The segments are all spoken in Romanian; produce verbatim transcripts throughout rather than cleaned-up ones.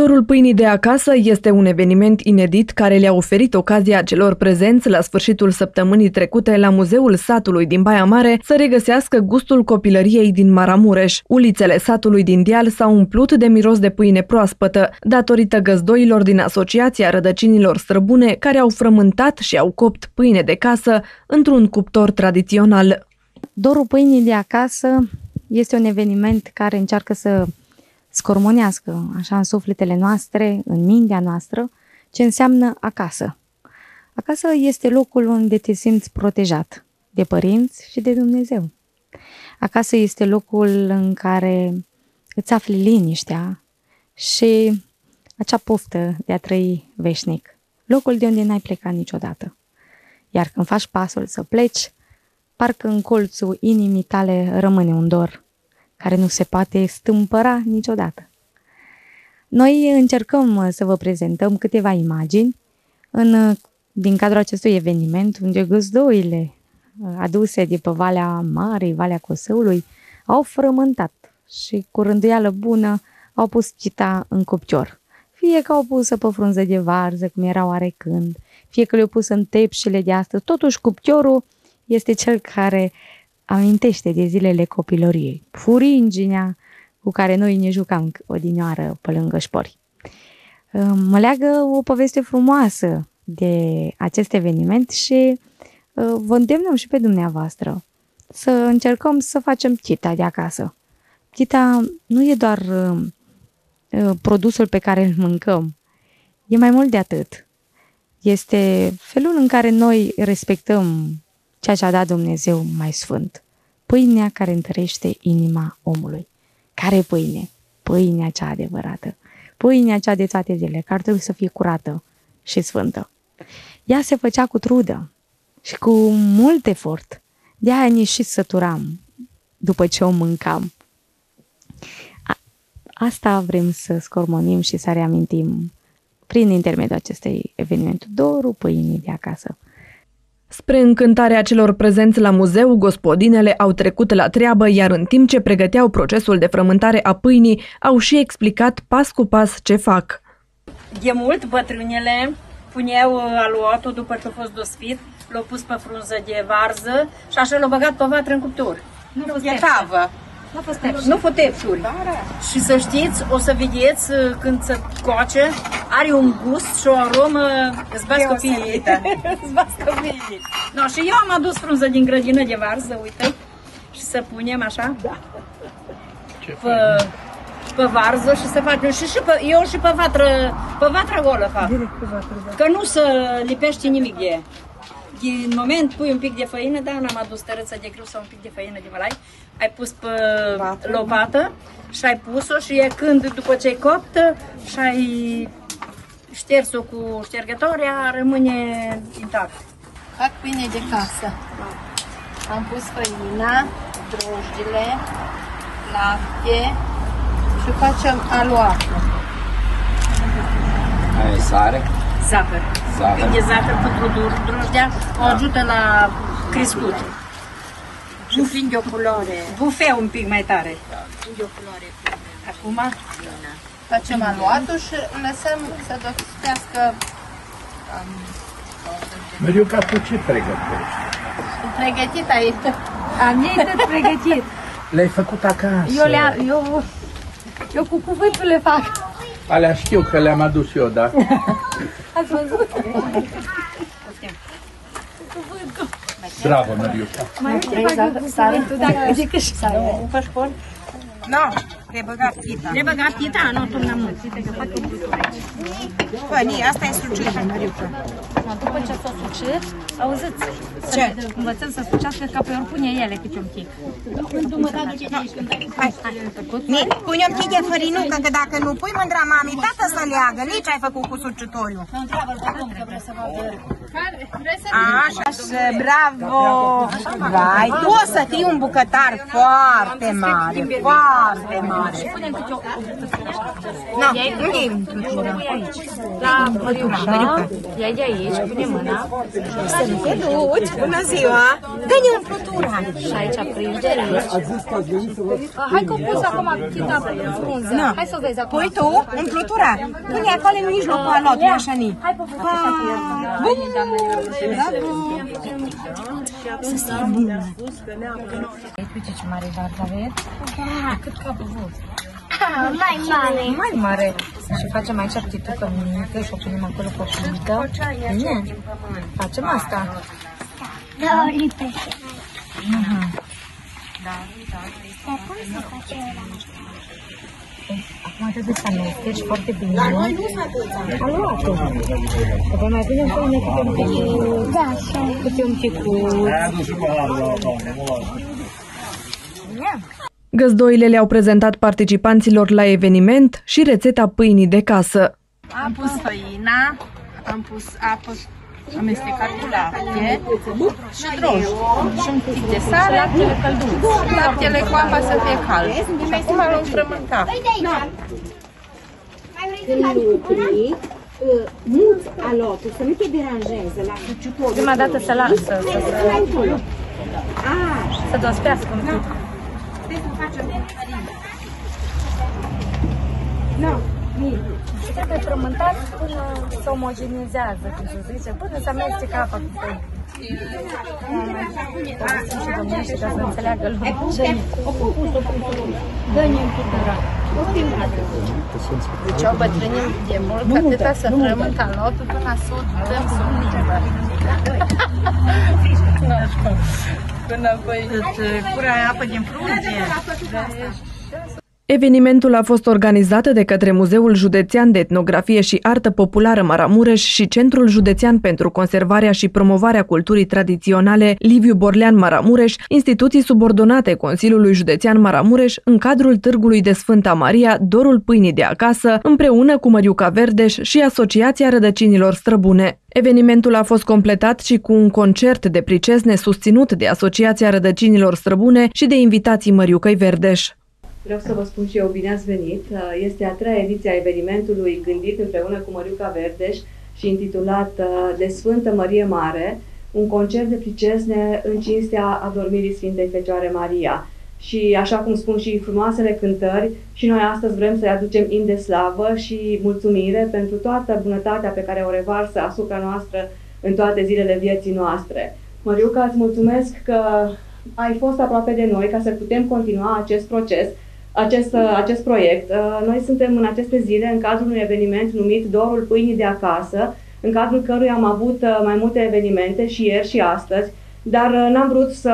Dorul pâinii de acasă este un eveniment inedit care le-a oferit ocazia celor prezenți la sfârșitul săptămânii trecute la Muzeul Satului din Baia Mare să regăsească gustul copilăriei din Maramureș. Ulițele satului din deal s-au umplut de miros de pâine proaspătă, datorită găzdoilor din Asociația Rădăcinilor Străbune, care au frământat și au copt pâine de casă într-un cuptor tradițional. Dorul pâinii de acasă este un eveniment care încearcă să scormonească așa în sufletele noastre, în mintea noastră, ce înseamnă acasă. Acasă este locul unde te simți protejat de părinți și de Dumnezeu. Acasă este locul în care îți afli liniștea și acea poftă de a trăi veșnic. Locul de unde n-ai plecat niciodată. Iar când faci pasul să pleci, parcă în colțul inimii tale rămâne un dor care nu se poate stâmpăra niciodată. Noi încercăm să vă prezentăm câteva imagini în, din cadrul acestui eveniment, unde găzdoile aduse de pe Valea Marei, Valea Cosăului, au frământat și cu rânduială bună au pus chita în cupcior. Fie că au pus-o pe frunză de varză, cum era oarecând, fie că le-au pus în tepșile de astăzi, totuși cupciorul este cel care amintește de zilele copilăriei, furinginea cu care noi ne jucam odinioară pe lângă șpori. Mă leagă o poveste frumoasă de acest eveniment și vă îndemnăm și pe dumneavoastră să încercăm să facem chita de acasă. Chita nu e doar produsul pe care îl mâncăm, e mai mult de atât. Este felul în care noi respectăm ceea ce a dat Dumnezeu mai sfânt. Pâinea care întărește inima omului. Care pâine? Pâinea cea adevărată. Pâinea cea de toate zilele, care trebuie să fie curată și sfântă. Ea se făcea cu trudă și cu mult efort. De-aia ne și săturam după ce o mâncam. A- asta vrem să scormonim și să reamintim prin intermediul acestui eveniment. Dorul pâinii de acasă. Spre încântarea celor prezenți la muzeu, gospodinele au trecut la treabă, iar în timp ce pregăteau procesul de frământare a pâinii, au și explicat pas cu pas ce fac. De mult, bătrânele puneau aluatul după ce a fost dosfit, l-au pus pe frunză de varză și așa l-au băgat pe vatră în cuptor. Nu fost e tavă. Nu fost tepșuri. Nu fost tepșuri. Și să știți, o să vedeți când se coace, are un gust și o aromă, îți bați copiii. Îți bați copiii. No, și eu am adus frunză din grădină de varză, uite, și să punem așa pe, pe varză și să facem, și, și pe, eu și pe vatră, pe vatră golă fac. Că nu se lipește nimic de ea. În moment pui un pic de făină, da, n-am adus tărâță de grâu sau un pic de făină de mălai, ai pus pe Vatră. lopată și ai pus-o și e când, după ce ai copt și ai șters-o cu ștergătoarea, rămâne intact. Fac pâine de casă. Am pus făina, drojdile, lapte și facem aluatul. Aia e sare? Zahăr. Zahăr. Un pic de zahăr pentru drojdea o ajută la crescut. Și prinde o culoare. Bufea un pic mai tare. Prinde o culoare. Acum facem aluatul și lăsăm să dospească. Măriuca, tu ce pregătești? Pregătit aici. Am ei tot pregătit. Le-ai făcut acasă? Eu, le eu, eu cu cuvântul le fac. Alea știu că le-am adus eu, da? Ați văzut? Bravo, Măriuca. Mai ce fac cu cuvântul, dacă zic și sare. un fășpor? Nu, trebuie băgat chita. Trebuie băgat chita, nu turnăm mult. Păi, asta e sucită, Măriuca. După ce s-o sucit, auziți, Ce? învățăm să sucească ca pe ori pune ele câte un pic. Hai, hai. Pune un pic de fărinucă, că dacă nu pui, mândra mami, tată să leagă. Nici ai făcut cu sucitoriu. Așa, bravo! Vai, tu o să fii un bucătar foarte mare, foarte mare. Nu, nu e aici. La Măriuca. Ia de aici, pune mâna. Să nu te duci. Bună ziua. Dă-ne umplutura. Și aici prinzi de aici. Hai că pus acum chita pe frunză. Hai să vezi acum. Pui tu umplutura. Pune acolo în mijlocul alotului, așa ni. Hai pe făcut așa fie. Bravo. Să fie bună. Uite ce mare varză aveți. Cât capul vostru. Mai mare. Mai mare. Și facem aici ptitucă mică și o punem acolo copită. Bine? Facem asta. Da, o lipește. Dar cum se face ăla? Acum trebuie să amesteci foarte bine. Am luat-o. Apoi mai punem pe mine câte un picuț. Da, așa. Câte un picuț. Găzdoile le-au prezentat participanților la eveniment și rețeta pâinii de casă. Am pus făina, am pus apă amestecat cu lapte și drojdie și un pic de sare, laptele cu apa să fie cald. Și acum îl înfrământa. Muți alotul, să nu te deranjeze la cuciutorul. Prima dată să lasă, să, să, să dospească un pic. Și trebuie frământat până se omogenizează, cum se zice, până se amestecă apa cu făină. Povestim și domnește ca să înțeleagă lumea. Dă-ne un pic de rat. Deci au bătrânim de mult, că atâta să frământ alotul până să o dăm să o limbă. Până apoi cura apă din frunze. Evenimentul a fost organizat de către Muzeul Județean de Etnografie și Artă Populară Maramureș și Centrul Județean pentru Conservarea și Promovarea Culturii Tradiționale Liviu Borlean Maramureș, instituții subordonate Consiliului Județean Maramureș, în cadrul Târgului de Sfânta Maria, Dorul Pâinii de Acasă, împreună cu Măriuca Verdeș și Asociația Rădăcinilor Străbune. Evenimentul a fost completat și cu un concert de pricesne susținut de Asociația Rădăcinilor Străbune și de invitații Măriucăi Verdeș. Vreau să vă spun și eu bine ați venit. Este a treia ediție a evenimentului gândit împreună cu Măriuca Verdeș și intitulat De Sfântă Mărie Mare, un concert de pricesne în cinstea adormirii Sfintei Fecioare Maria. Și așa cum spun și frumoasele cântări, și noi astăzi vrem să-i aducem imn de slavă și mulțumire pentru toată bunătatea pe care o revarsă asupra noastră în toate zilele vieții noastre. Măriuca, îți mulțumesc că ai fost aproape de noi ca să putem continua acest proces, Acest, acest proiect. Noi suntem în aceste zile în cadrul unui eveniment numit Dorul Pâinii de Acasă, în cadrul căruia am avut mai multe evenimente și ieri și astăzi, dar n-am vrut să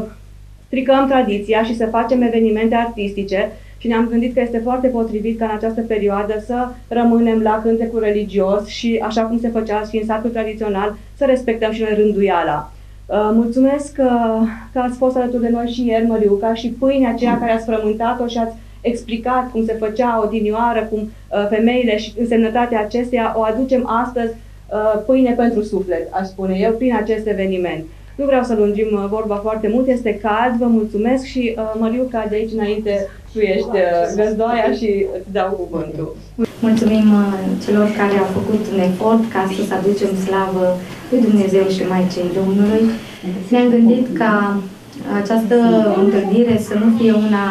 stricăm tradiția și să facem evenimente artistice și ne-am gândit că este foarte potrivit ca în această perioadă să rămânem la cântecul religios și, așa cum se făcea și în satul tradițional, să respectăm și noi rânduiala. Mulțumesc că, că ați fost alături de noi și ieri, Măriuca, și pâinea aceea care ați frământat-o și ați explicat cum se făcea odinioară, cum uh, femeile și însemnătatea acesteia o aducem astăzi uh, pâine pentru suflet, aș spune eu, prin acest eveniment. Nu vreau să lungim uh, vorba foarte mult, este cald, vă mulțumesc și uh, Măriuca, de aici înainte tu ești uh, găzdoaia și îți dau cuvântul. Mulțumim uh, celor care au făcut un efort ca să aducem slavă lui Dumnezeu și Maicii Domnului. Ne-am gândit ca această întâlnire să nu fie una,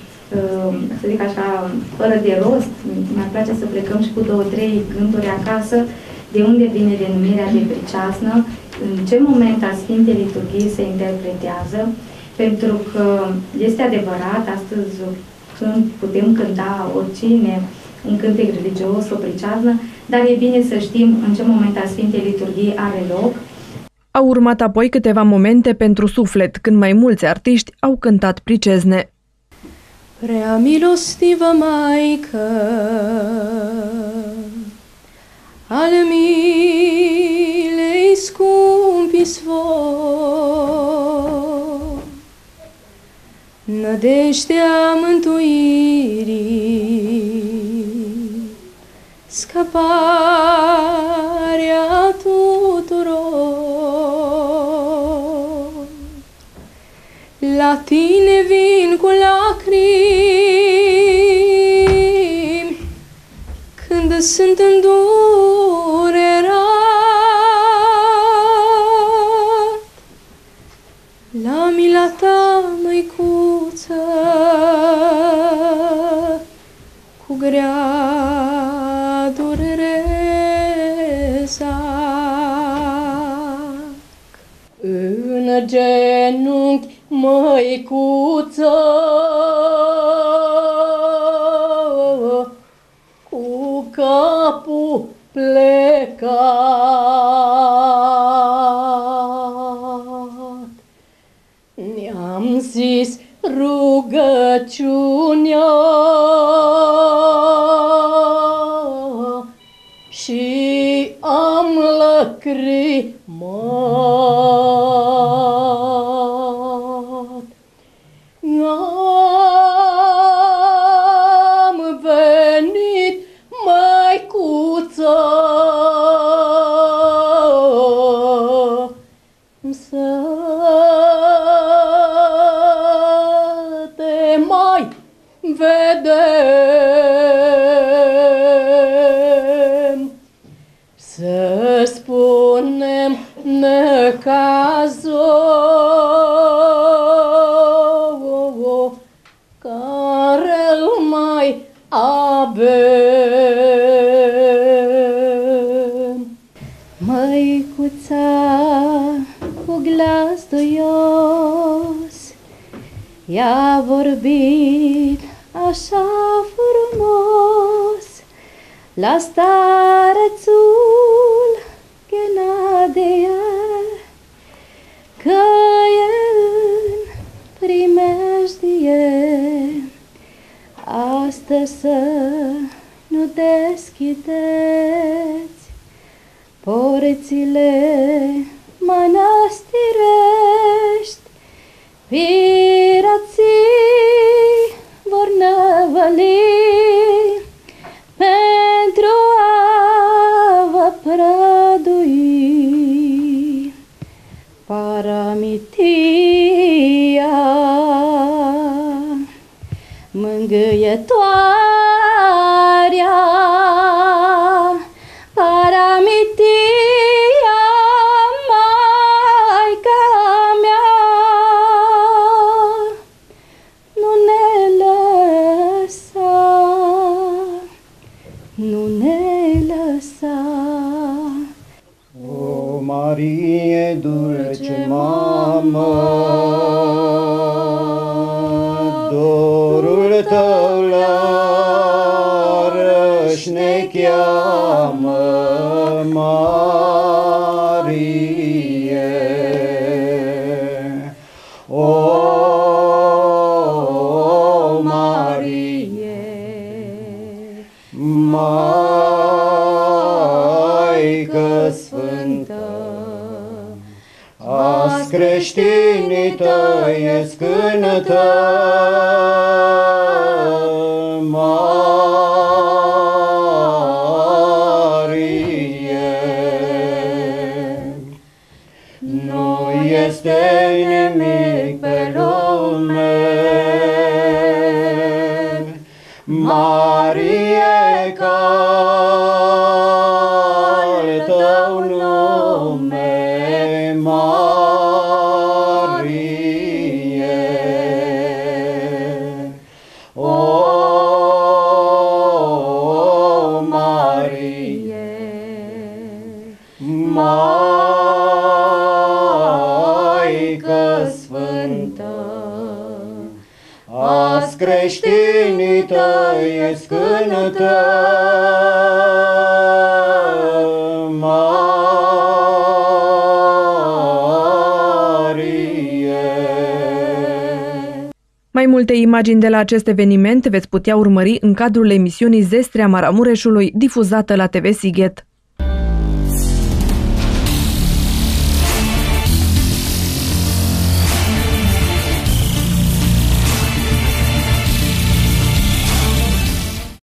să zic așa, fără de rost. Mi-ar place să plecăm și cu două, trei gânduri acasă, de unde vine denumirea de priceasnă, în ce moment al Sfintei Liturghii se interpretează, pentru că este adevărat, astăzi când putem cânta oricine, un cântec religios, o priceaznă, dar e bine să știm în ce moment al Sfintei Liturghii are loc. Au urmat apoi câteva momente pentru suflet, când mai mulți artiști au cântat pricezne. Prea milostivă Maică al milei scumpi svor, nădejdea mântuirii, scăparea tuturor, la tine vin cu lacrimi când sunt îndurerat. La mila ta, măicuță, cu grea durere zac. În genunchi, măicuță, cu capul plecat, ne-am zis rugăciunea și am lacrimat. Am venit, măicuță, să te mai vedem, să spunem necazul care-l mai avem. Măicuța cu glas duios i-a vorbit așa frumos la starețul Ghenadea, că e în primejdie astăzi să nu deschideți porțile mănăstirești. Pirații vor năvăli pentru a vă prădui. Paramitia mângâietoarea, Paramitia, Maica mea, nu ne lăsa, nu ne lăsa. O Marie, dulce mamă, dorul tău la răși ne cheamă, Marie. O Marie, Maică Sfântă, azi creștinii tăiesc în Marie. Nu este nimic pe lume, Marie, ca al tău nume, Marie. O Marie, Maică Sfântă, azi creștinii tăiesc în Mai multe imagini de la acest eveniment veți putea urmări în cadrul emisiunii Zestrea Maramureșului, difuzată la T V Sighet.